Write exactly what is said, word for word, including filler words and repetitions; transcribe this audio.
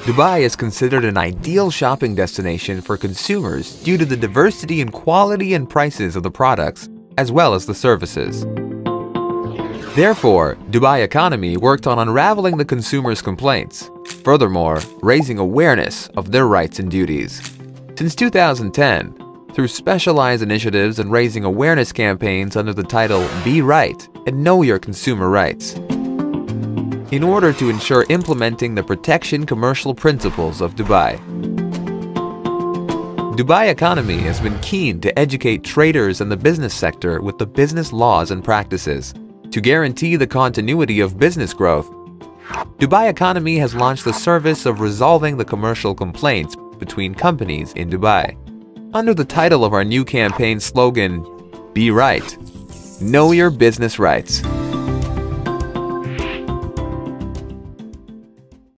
Dubai is considered an ideal shopping destination for consumers due to the diversity in quality and prices of the products, as well as the services. Therefore, Dubai Economy worked on unraveling the consumers' complaints, furthermore, raising awareness of their rights and duties. Since two thousand ten, through specialized initiatives and raising awareness campaigns under the title Be Right and Know Your Consumer Rights, in order to ensure implementing the protection commercial principles of Dubai. Dubai Economy has been keen to educate traders and the business sector with the business laws and practices. To guarantee the continuity of business growth, Dubai Economy has launched the service of resolving the commercial complaints between companies in Dubai. Under the title of our new campaign slogan, Be Right, Know Your Business Rights.